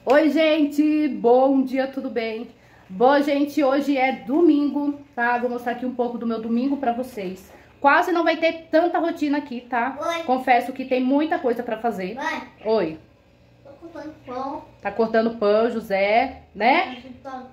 Oi, gente, bom dia, tudo bem? Bom, gente, hoje é domingo, tá? Vou mostrar aqui um pouco do meu domingo pra vocês. Quase não vai ter tanta rotina aqui, tá? Oi. Confesso que tem muita coisa pra fazer. Mãe, Oi. tô cortando pão. Tá cortando pão, José, né?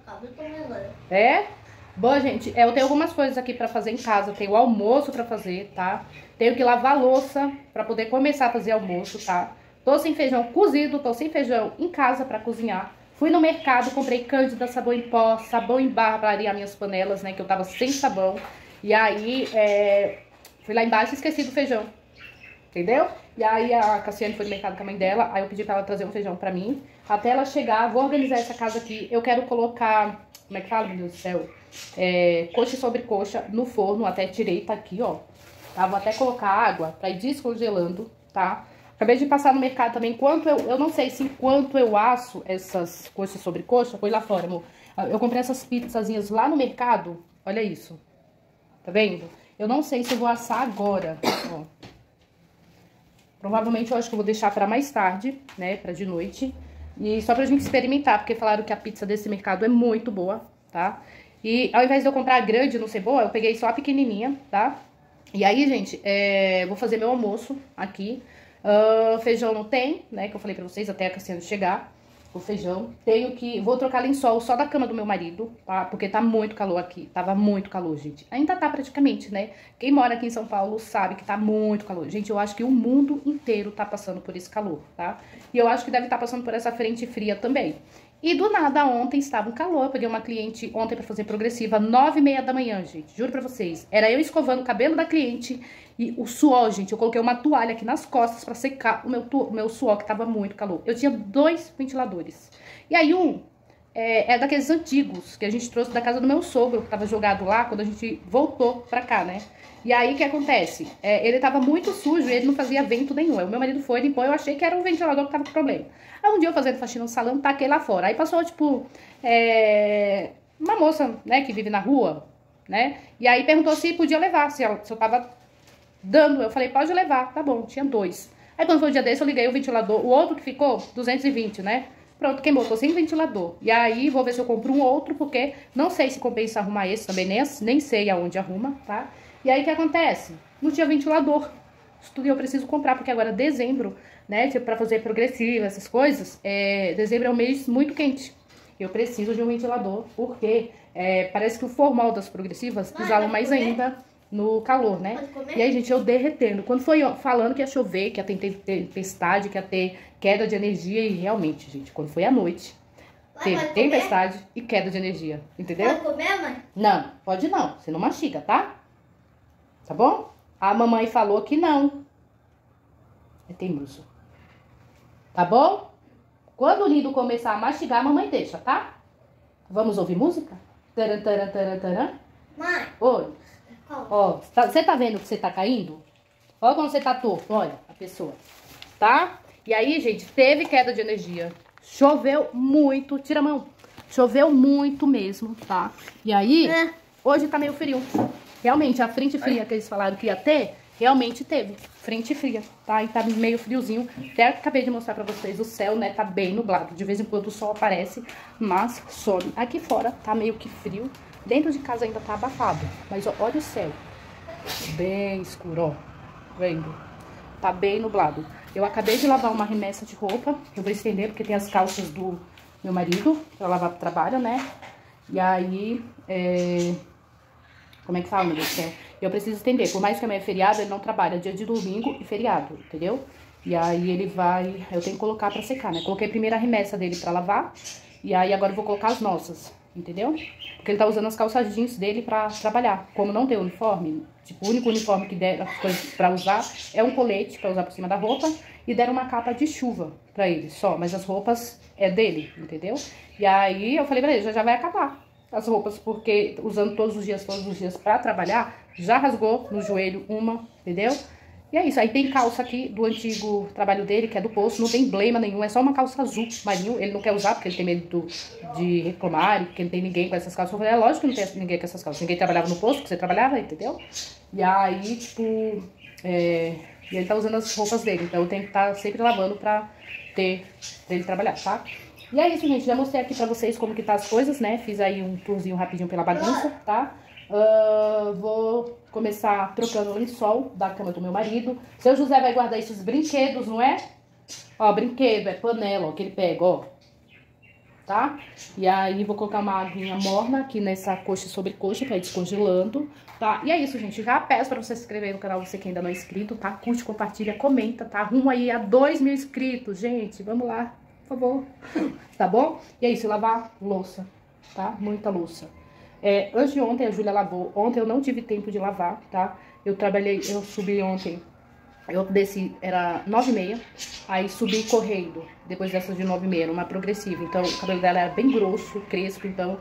É? Bom, gente, eu tenho algumas coisas aqui pra fazer em casa. Eu tenho almoço pra fazer, tá? Tenho que lavar a louça pra poder começar a fazer almoço, tá? Tô sem feijão cozido, tô sem feijão em casa pra cozinhar. Fui no mercado, comprei cândida, sabão em pó, sabão em barra pra arear minhas panelas, né? Que eu tava sem sabão. E aí, fui lá embaixo e esqueci do feijão. Entendeu? E aí a Cassiane foi no mercado com a mãe dela, aí eu pedi pra ela trazer um feijão pra mim. Até ela chegar, vou organizar essa casa aqui. Eu quero colocar, como é que fala, meu Deus do céu? Coxa sobre coxa no forno, até tirei, tá aqui, ó. Tá? Vou até colocar água pra ir descongelando, tá? Acabei de passar no mercado também, enquanto eu não sei se enquanto eu asso essas coxas sobre coxa, foi lá fora, amor. Eu comprei essas pizzazinhas lá no mercado, olha isso. Tá vendo? Eu não sei se eu vou assar agora, ó. Provavelmente eu acho que eu vou deixar pra mais tarde, né, pra de noite. E só pra gente experimentar, porque falaram que a pizza desse mercado é muito boa, tá? E ao invés de eu comprar a grande no Cebola, eu peguei só a pequenininha, tá? E aí, gente, vou fazer meu almoço aqui. Feijão não tem, né, que eu falei pra vocês até a Cassiane chegar. O feijão. Vou trocar lençol só da cama do meu marido, tá? Porque tá muito calor aqui. Tava muito calor, gente. Ainda tá praticamente, né? Quem mora aqui em São Paulo sabe que tá muito calor. Gente, eu acho que o mundo inteiro tá passando por esse calor, tá? E eu acho que deve estar passando por essa frente fria também. E do nada, ontem estava um calor. Eu peguei uma cliente ontem pra fazer progressiva, 9h30 da manhã, gente. Juro pra vocês. Era eu escovando o cabelo da cliente e o suor, gente. Eu coloquei uma toalha aqui nas costas pra secar o meu suor, que tava muito calor. Eu tinha 2 ventiladores. E aí é daqueles antigos que a gente trouxe da casa do meu sogro, que tava jogado lá quando a gente voltou pra cá, né? E aí, o que acontece? Ele tava muito sujo e ele não fazia vento nenhum. Aí o meu marido foi, limpou, eu achei que era um ventilador que tava com problema. Aí um dia eu fazendo faxina no salão, taquei lá fora. Aí passou, tipo, uma moça, né, que vive na rua, né? E aí perguntou se podia levar, se eu tava dando. Eu falei, pode levar. Tá bom, tinha 2. Aí quando foi o dia desse, eu liguei o ventilador. O outro que ficou, 220, né? Pronto, queimou, tô sem ventilador. E aí, vou ver se eu compro um outro, porque não sei se compensa arrumar esse também, nem sei aonde arruma, tá? E aí, o que acontece? Não tinha ventilador. Eu preciso comprar, porque agora dezembro, né, tipo, pra fazer progressiva, essas coisas, dezembro é um mês muito quente. Eu preciso de um ventilador, porque parece que o formal das progressivas exalam mais ainda no calor, né? E aí, gente, eu derretendo. Quando foi falando que ia chover, que ia ter tempestade, que ia ter queda de energia, e realmente, gente, quando foi à noite, teve tempestade e queda de energia, entendeu? Pode comer, mãe? Não, pode não. Você não mastiga, tá? Tá bom? A mamãe falou que não. É teimoso. Tá bom? Quando o lindo começar a mastigar, a mamãe deixa, tá? Vamos ouvir música? Taran, taran, taran, taran. Mãe. Oi. Ó, você tá vendo que você tá caindo? Olha quando você tá torto, olha a pessoa. Tá? E aí, gente, teve queda de energia. Choveu muito. Tira a mão. Choveu muito mesmo, tá? E aí, hoje tá meio frio. Realmente, a frente fria que eles falaram que ia ter, realmente teve. Frente fria, tá? E tá meio friozinho. Até acabei de mostrar pra vocês, o céu, né, tá bem nublado. De vez em quando o sol aparece, mas some. Aqui fora tá meio que frio. Dentro de casa ainda tá abafado. Mas ó, olha o céu. Bem escuro, ó. Vendo? Tá bem nublado. Eu acabei de lavar uma remessa de roupa. Eu vou estender porque tem as calças do meu marido pra lavar pro trabalho, né? E aí, como é que fala, meu Deus do céu? Eu preciso estender. Por mais que amanhã é feriado, ele não trabalha dia de domingo e feriado, entendeu? E aí ele vai... Eu tenho que colocar pra secar, né? Coloquei a primeira remessa dele pra lavar. E aí agora eu vou colocar as nossas, entendeu? Porque ele tá usando as calças jeans dele pra trabalhar. Como não tem uniforme, tipo, o único uniforme que deram as coisas pra usar é um colete pra usar por cima da roupa. E deram uma capa de chuva pra ele só. Mas as roupas é dele, entendeu? E aí eu falei pra ele, já vai acabar as roupas, porque usando todos os dias pra trabalhar, já rasgou no joelho uma, entendeu? E é isso, aí tem calça aqui do antigo trabalho dele, que é do poço, não tem emblema nenhum, é só uma calça azul marinho, ele não quer usar porque ele tem medo de reclamar, porque não tem ninguém com essas calças. Eu falei, é lógico que não tem ninguém com essas calças, ninguém trabalhava no poço, que você trabalhava, entendeu? E aí, tipo, e ele tá usando as roupas dele, então eu tenho que estar sempre lavando pra ele trabalhar, tá? E é isso, gente. Já mostrei aqui pra vocês como que tá as coisas, né? Fiz aí um tourzinho rapidinho pela bagunça, tá? Vou começar trocando o lençol da cama do meu marido. Seu José vai guardar esses brinquedos, não é? Ó, brinquedo, é panela, ó, que ele pega, ó. Tá? E aí vou colocar uma aguinha morna aqui nessa coxa e sobrecoxa pra ir descongelando, tá? E é isso, gente. Já peço pra você se inscrever no canal, você que ainda não é inscrito, tá? Curte, compartilha, comenta, tá? Rumo aí a 2.000 inscritos, gente. Vamos lá, por favor. Tá bom? E é isso, lavar louça, tá? Muita louça. Antes de ontem a Júlia lavou. Ontem eu não tive tempo de lavar, tá? Eu subi ontem. Eu desci, era 9h30, aí subi correndo, depois dessas de 9h30, numa progressiva. Então, o cabelo dela era bem grosso, crespo, então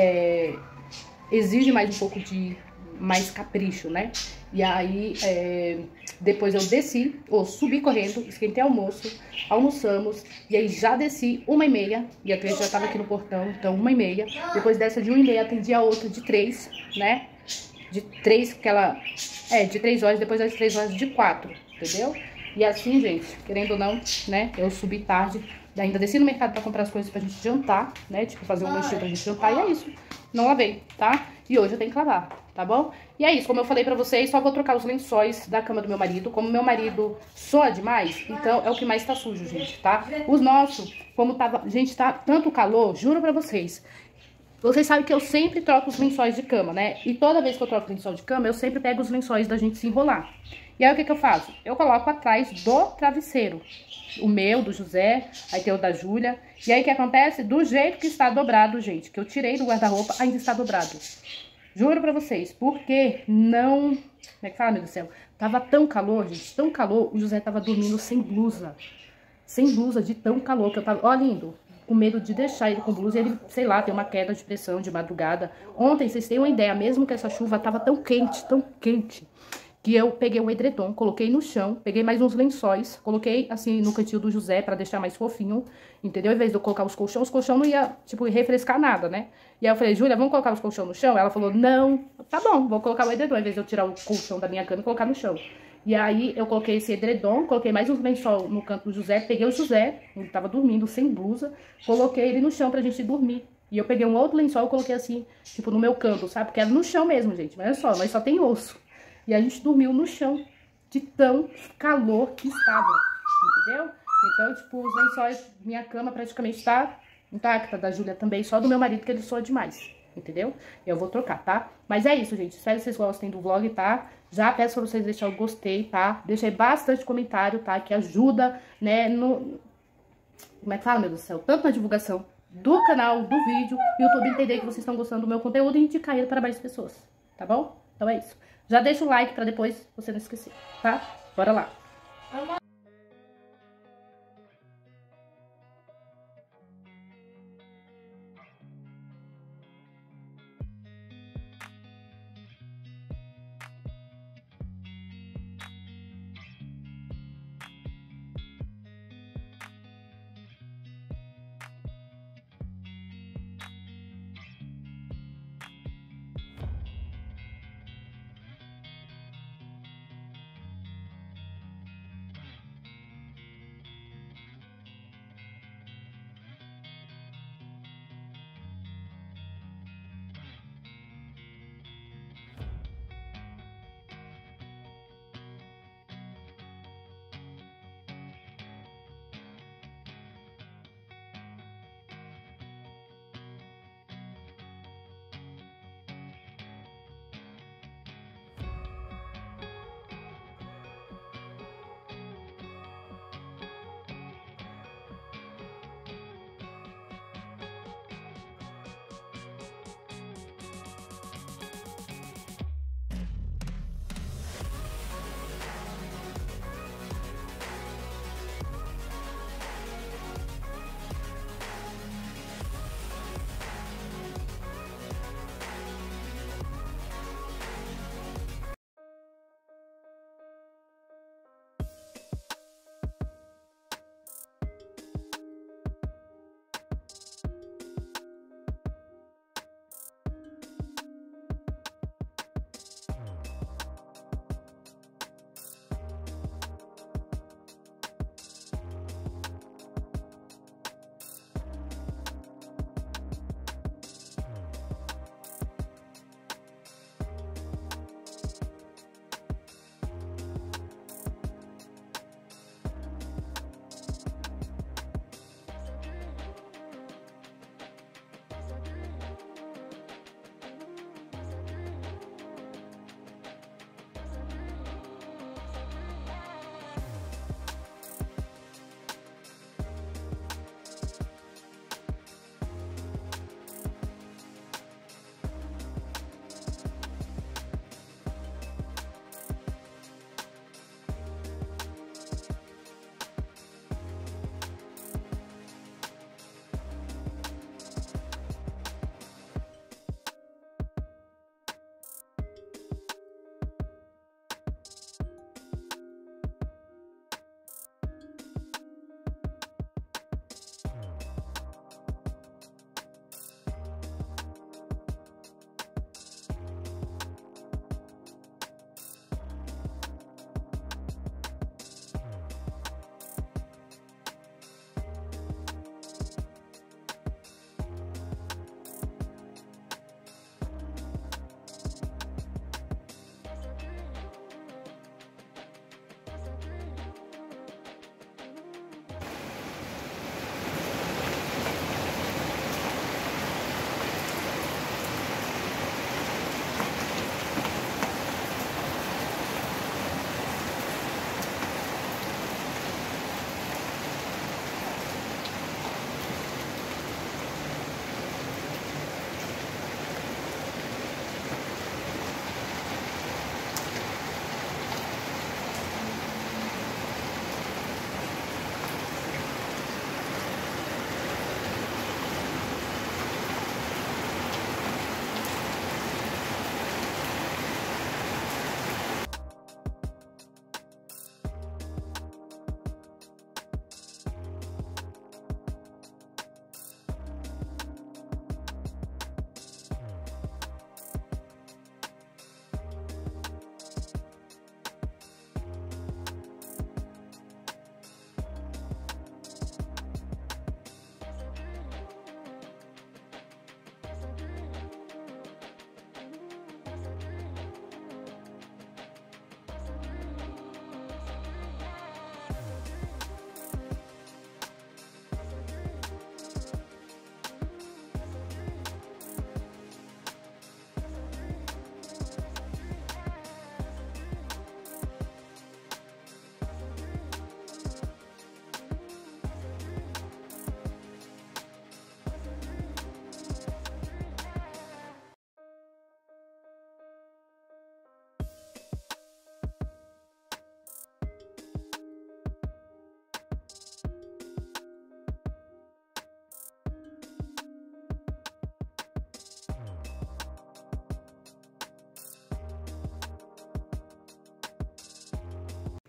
exige mais um pouco de mais capricho, né? E aí, depois eu desci, ou subi correndo, esquentei almoço, almoçamos, e aí já desci 1h30, e a cliente já tava aqui no portão, então 1h30. Depois dessa de 1h30, atendi a outra de 3, né? De 3, que ela... de 3 horas, depois das 3 horas de 4, entendeu? E assim, gente, querendo ou não, né? Eu subi tarde, ainda desci no mercado pra comprar as coisas pra gente jantar, né? Tipo, fazer um lanchinho pra gente jantar, e é isso. Não lavei, tá? E hoje eu tenho que lavar, tá bom? E é isso, como eu falei pra vocês, só vou trocar os lençóis da cama do meu marido. Como meu marido soa demais, então é o que mais tá sujo, gente, tá? Os nossos, como tava... Gente, tá tanto calor, juro pra vocês... Vocês sabem que eu sempre troco os lençóis de cama, né? E toda vez que eu troco o lençol de cama, eu sempre pego os lençóis da gente se enrolar. E aí, o que eu faço? Eu coloco atrás do travesseiro. O meu, do José, aí tem o da Júlia. E aí, o que acontece? Do jeito que está dobrado, gente, que eu tirei do guarda-roupa, ainda está dobrado. Juro pra vocês, porque não... Como é que fala, meu Deus do céu? Tava tão calor, gente, tão calor, o José tava dormindo sem blusa. Sem blusa, de tão calor que eu tava... Ó, lindo! Com medo de deixar ele com blusa, ele, sei lá, tem uma queda de pressão de madrugada. Ontem, vocês têm uma ideia, mesmo que essa chuva tava tão quente, que eu peguei um edredom, coloquei no chão, peguei mais uns lençóis, coloquei assim no cantinho do José pra deixar mais fofinho, entendeu? Em vez de eu colocar os colchões não ia, tipo, refrescar nada, né? E aí eu falei, Júlia, vamos colocar os colchões no chão? Ela falou, não, tá bom, vou colocar o edredom, em vez de eu tirar o colchão da minha cama e colocar no chão. E aí eu coloquei esse edredom, coloquei mais uns lençol no canto do José, peguei o José, ele tava dormindo sem blusa, coloquei ele no chão pra gente dormir. E eu peguei um outro lençol e coloquei assim, tipo, no meu canto, sabe? Porque era no chão mesmo, gente, mas olha só, nós só tem osso. E a gente dormiu no chão, de tão calor que estava, entendeu? Então, tipo, os lençóis, minha cama praticamente tá intacta, da Júlia também, só do meu marido, que ele soa demais, entendeu? Eu vou trocar, tá? Mas é isso, gente, espero que vocês gostem do vlog, tá? Já peço pra vocês deixarem o gostei, tá? Deixei bastante comentário, tá? Que ajuda, né, no... Como é que fala, meu Deus do céu? Tanto na divulgação do canal, do vídeo, e o YouTube entender que vocês estão gostando do meu conteúdo e indicar ele para mais pessoas, tá bom? Então é isso. Já deixa o like pra depois você não esquecer, tá? Bora lá.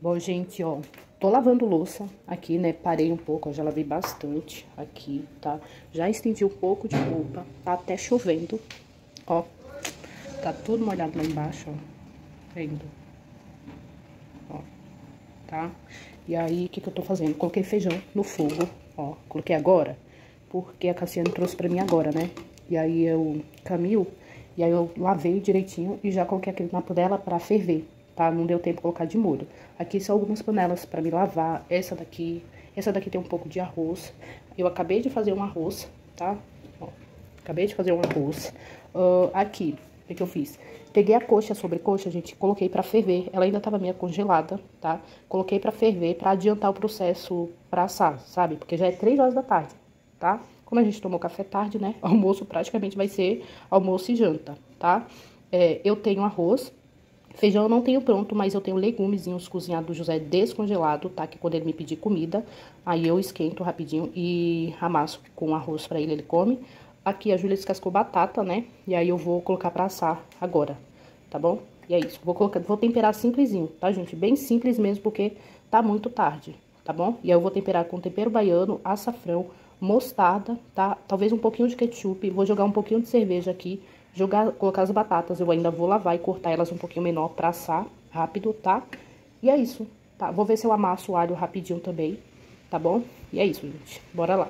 Bom, gente, ó, tô lavando louça aqui, né? Parei um pouco, ó, já lavei bastante aqui, tá? Já estendi um pouco de roupa, tá até chovendo, ó. Tá tudo molhado lá embaixo, ó. Vendo? Ó, tá? E aí, o que que eu tô fazendo? Coloquei feijão no fogo, ó. Coloquei agora, porque a Cassiane trouxe pra mim agora, né? E aí eu caminho, e aí eu lavei direitinho e já coloquei aquele na panela pra ferver, tá? Não deu tempo de colocar de molho. Aqui são algumas panelas pra me lavar. Essa daqui tem um pouco de arroz. Eu acabei de fazer um arroz, tá? Ó, acabei de fazer um arroz. Aqui, o que eu fiz? Peguei a coxa, a sobrecoxa, gente, coloquei pra ferver. Ela ainda tava meio congelada, tá? Coloquei pra ferver, pra adiantar o processo pra assar, sabe? Porque já é 3 horas da tarde, tá? Como a gente tomou café tarde, né? Almoço praticamente vai ser almoço e janta, tá? Eu tenho arroz. Feijão eu não tenho pronto, mas eu tenho legumezinhos cozinhados do José descongelado, tá? Que quando ele me pedir comida, aí eu esquento rapidinho e amasso com arroz pra ele, ele come. Aqui a Júlia descascou batata, né? E aí eu vou colocar pra assar agora, tá bom? E é isso, vou temperar simplesinho, tá, gente? Bem simples mesmo, porque tá muito tarde, tá bom? E aí eu vou temperar com tempero baiano, açafrão, mostarda, tá? Talvez um pouquinho de ketchup, vou jogar um pouquinho de cerveja aqui, colocar as batatas, eu ainda vou lavar e cortar elas um pouquinho menor pra assar rápido, tá? E é isso, tá? Vou ver se eu amasso o alho rapidinho também, tá bom? E é isso, gente. Bora lá.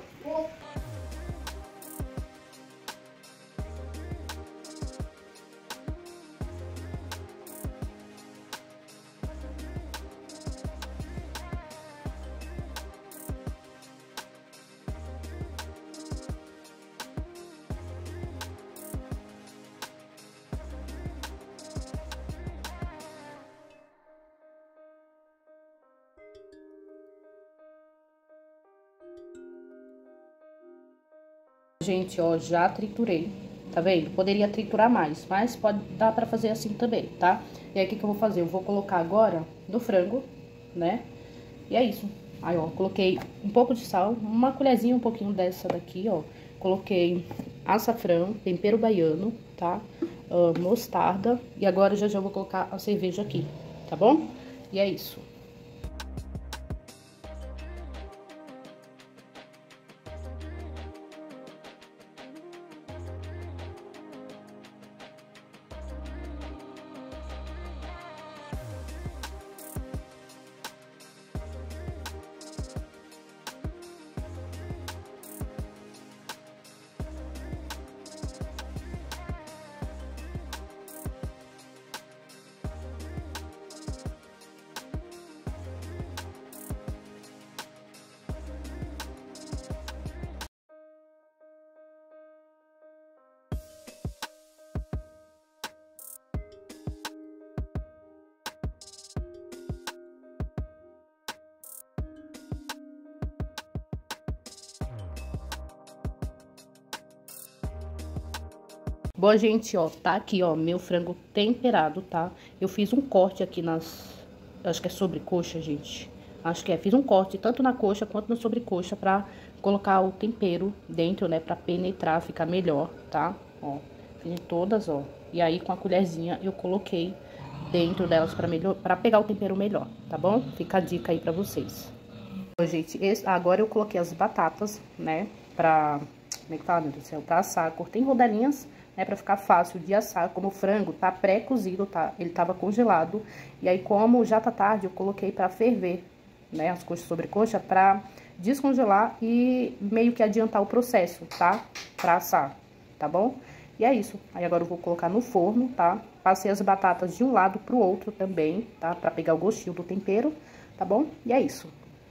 Gente, ó, já triturei, tá vendo? Poderia triturar mais, mas pode dar pra fazer assim também, tá? E aí, o que que eu vou fazer? Eu vou colocar agora no frango, né? E é isso. Aí, ó, coloquei um pouco de sal, uma colherzinha, um pouquinho dessa daqui, ó. Coloquei açafrão, tempero baiano, tá? Mostarda. E agora já vou colocar a cerveja aqui, tá bom? E é isso. Bom, gente, ó, tá aqui, ó, meu frango temperado, tá? Eu fiz um corte aqui acho que é sobrecoxa, gente. Acho que fiz um corte tanto na coxa quanto na sobrecoxa pra colocar o tempero dentro, né? Pra penetrar, ficar melhor, tá? Ó, fiz em todas, ó. E aí, com a colherzinha, eu coloquei dentro delas pra pegar o tempero melhor, tá bom? Fica a dica aí pra vocês. Bom, gente, agora eu coloquei as batatas, né? Como é que fala, meu Deus do céu? Pra assar. Cortei em rodelinhas, né, pra ficar fácil de assar. Como o frango tá pré-cozido, tá? Ele tava congelado. E aí, como já tá tarde, eu coloquei pra ferver, né, as coxas sobre coxa, pra descongelar e meio que adiantar o processo, tá? Pra assar, tá bom? E é isso. Aí agora eu vou colocar no forno, tá? Passei as batatas de um lado pro outro também, tá? Pra pegar o gostinho do tempero, tá bom? E é isso.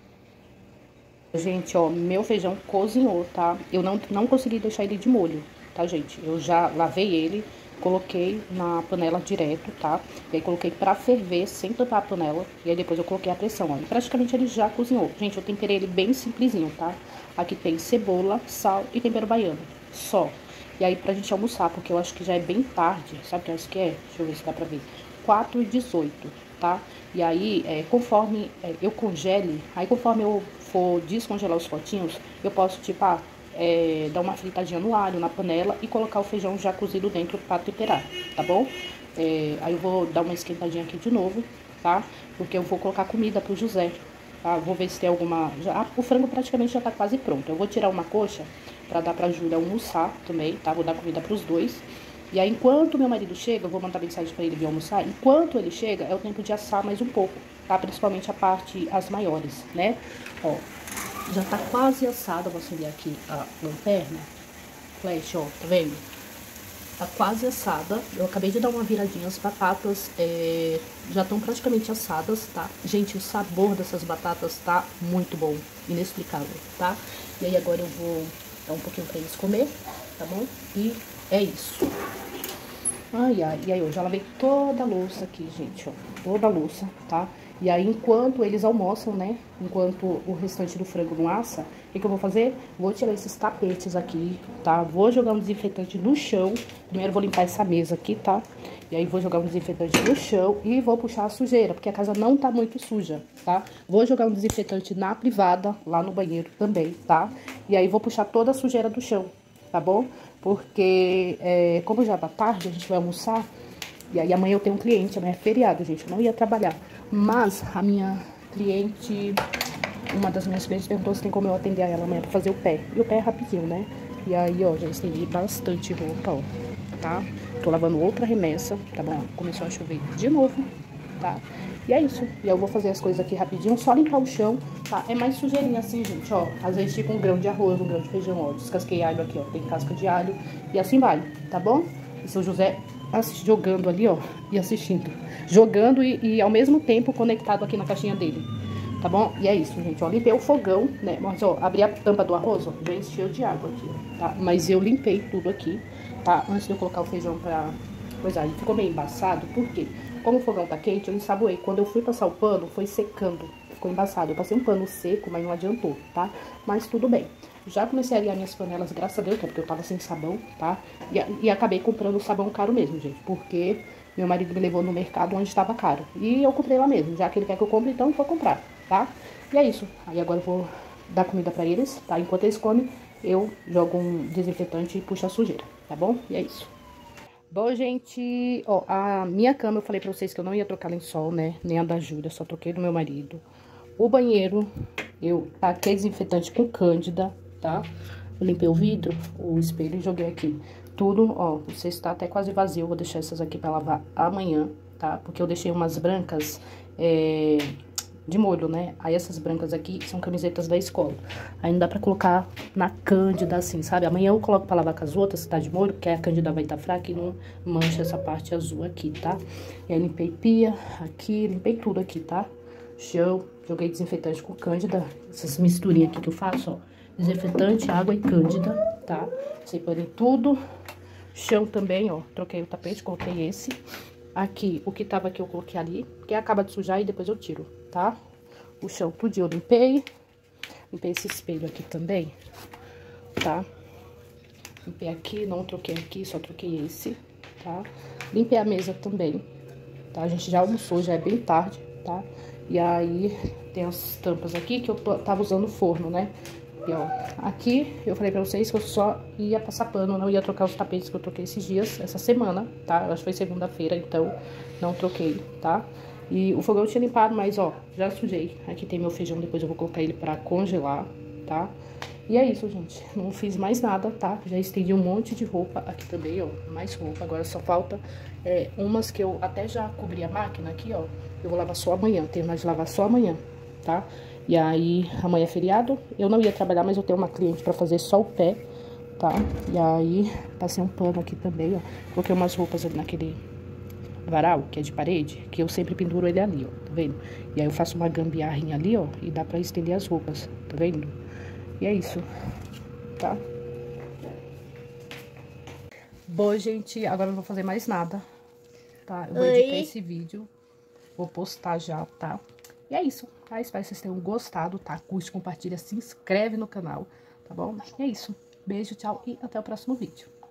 Gente, ó, meu feijão cozinhou, tá? Eu não consegui deixar ele de molho, tá, gente? Eu já lavei ele, coloquei na panela direto, tá? E aí coloquei pra ferver, sem tampar a panela. E aí depois eu coloquei a pressão, ó. E praticamente ele já cozinhou. Gente, eu temperei ele bem simplesinho, tá? Aqui tem cebola, sal e tempero baiano, só. E aí pra gente almoçar, porque eu acho que já é bem tarde. Sabe que horas que é? Deixa eu ver se dá pra ver. 4h18, tá? E aí, conforme eu congele, aí conforme eu for descongelar os potinhos, eu posso, tipo, dar uma fritadinha no alho, na panela e colocar o feijão já cozido dentro pra temperar, tá bom? Aí eu vou dar uma esquentadinha aqui de novo, tá? Porque eu vou colocar comida pro José, tá? Vou ver se tem alguma... o frango praticamente já tá quase pronto. Eu vou tirar uma coxa pra dar pra Júlia almoçar também, tá? Vou dar comida pros dois. E aí, enquanto meu marido chega, eu vou mandar mensagem pra ele vir almoçar. Enquanto ele chega, é o tempo de assar mais um pouco, tá? Principalmente a parte, as maiores, né? Ó, já tá quase assada. Vou acender aqui a lanterna. Flash, ó, tá vendo? Tá quase assada. Eu acabei de dar uma viradinha. As batatas já estão praticamente assadas, tá? Gente, o sabor dessas batatas tá muito bom. Inexplicável, tá? E aí agora eu vou dar um pouquinho pra eles comer, tá bom? E é isso. Ai, ai. E aí eu já lavei toda a louça aqui, gente, ó. Toda a louça, tá? E aí, enquanto eles almoçam, né? Enquanto o restante do frango não assa, o que eu vou fazer? Vou tirar esses tapetes aqui, tá? Vou jogar um desinfetante no chão. Primeiro vou limpar essa mesa aqui, tá? E aí vou jogar um desinfetante no chão e vou puxar a sujeira, porque a casa não tá muito suja, tá? Vou jogar um desinfetante na privada, lá no banheiro também, tá? E aí vou puxar toda a sujeira do chão, tá bom? Porque, como já tá tarde, a gente vai almoçar. E aí amanhã eu tenho um cliente, amanhã é feriado, gente, eu não ia trabalhar. Mas a minha cliente, uma das minhas clientes perguntou se tem como eu atender a ela amanhã pra fazer o pé. E o pé é rapidinho, né? E aí, ó, já estendi bastante roupa, ó, tá? Tô lavando outra remessa, tá bom? Começou a chover de novo, tá? E é isso. E eu vou fazer as coisas aqui rapidinho, só limpar o chão, tá? É mais sujeirinha assim, gente, ó. Às vezes fica um grão de arroz, um grão de feijão, ó. Descasquei alho aqui, ó. Tem casca de alho. E assim vai, tá bom? E seu José jogando ali, ó, e assistindo. Jogando e ao mesmo tempo conectado aqui na caixinha dele, tá bom? E é isso, gente, ó, limpei o fogão, né? Mas, ó, abri a tampa do arroz, ó, já encheu de água aqui, ó, tá? Mas eu limpei tudo aqui, tá? Antes de eu colocar o feijão pra coisar. Ele ficou meio embaçado, por quê? Como o fogão tá quente, eu ensaboei. Quando eu fui passar o pano, foi secando, ficou embaçado. Eu passei um pano seco, mas não adiantou, tá? Mas tudo bem. Já comecei a arear minhas panelas, graças a Deus, porque eu tava sem sabão, tá? E acabei comprando sabão caro mesmo, gente. Porque meu marido me levou no mercado onde estava caro. E eu comprei lá mesmo. Já que ele quer que eu compre, então eu vou comprar, tá? E é isso. Aí agora eu vou dar comida pra eles, tá? Enquanto eles comem, eu jogo um desinfetante e puxo a sujeira, tá bom? E é isso. Bom, gente, ó, a minha cama, eu falei pra vocês que eu não ia trocar lençol, né? Nem a da Júlia, só troquei do meu marido. O banheiro, eu taquei desinfetante com cândida, tá? Eu limpei o vidro, o espelho e joguei aqui. Tudo, ó, o cesto tá até quase vazio, eu vou deixar essas aqui pra lavar amanhã, tá? Porque eu deixei umas brancas, de molho, né? Aí essas brancas aqui são camisetas da escola. Aí não dá pra colocar na cândida assim, sabe? Amanhã eu coloco pra lavar com as outras, que tá de molho, porque a cândida vai estar fraca e não mancha essa parte azul aqui, tá? E aí limpei pia aqui, limpei tudo aqui, tá? Chão, joguei desinfetante com cândida, essas misturinhas aqui que eu faço, ó. Desinfetante, água e cândida, tá? Separei tudo. Chão também, ó, troquei o tapete, coloquei esse. Aqui, o que tava aqui eu coloquei ali, porque acaba de sujar e depois eu tiro, tá? O chão tudinho eu limpei. Limpei esse espelho aqui também, tá? Limpei aqui, não troquei aqui, só troquei esse, tá? Limpei a mesa também, tá? A gente já almoçou, já é bem tarde, tá? E aí, tem as tampas aqui que eu tava usando o forno, né? E, ó, aqui eu falei pra vocês que eu só ia passar pano, não ia trocar os tapetes que eu troquei esses dias, essa semana, tá? Eu acho que foi segunda-feira, então não troquei, tá? E o fogão eu tinha limpado, mas, ó, já sujei. Aqui tem meu feijão, depois eu vou colocar ele pra congelar, tá? E é isso, gente. Não fiz mais nada, tá? Já estendi um monte de roupa aqui também, ó. Mais roupa. Agora só falta umas que eu até já cobri a máquina aqui, ó. Eu vou lavar só amanhã. Terminar de lavar só amanhã, tá? E aí, amanhã é feriado. Eu não ia trabalhar, mas eu tenho uma cliente pra fazer só o pé, tá? E aí, passei um pano aqui também, ó. Coloquei umas roupas ali naquele varal, que é de parede, que eu sempre penduro ele ali, ó. Tá vendo? E aí eu faço uma gambiarrinha ali, ó. E dá pra estender as roupas, tá vendo? E é isso, tá? Bom, gente, agora eu não vou fazer mais nada, tá? Eu vou editar esse vídeo, vou postar já, tá? E é isso, tá? Espero que vocês tenham gostado, tá? Curte, compartilha, se inscreve no canal, tá bom? E é isso. Beijo, tchau e até o próximo vídeo.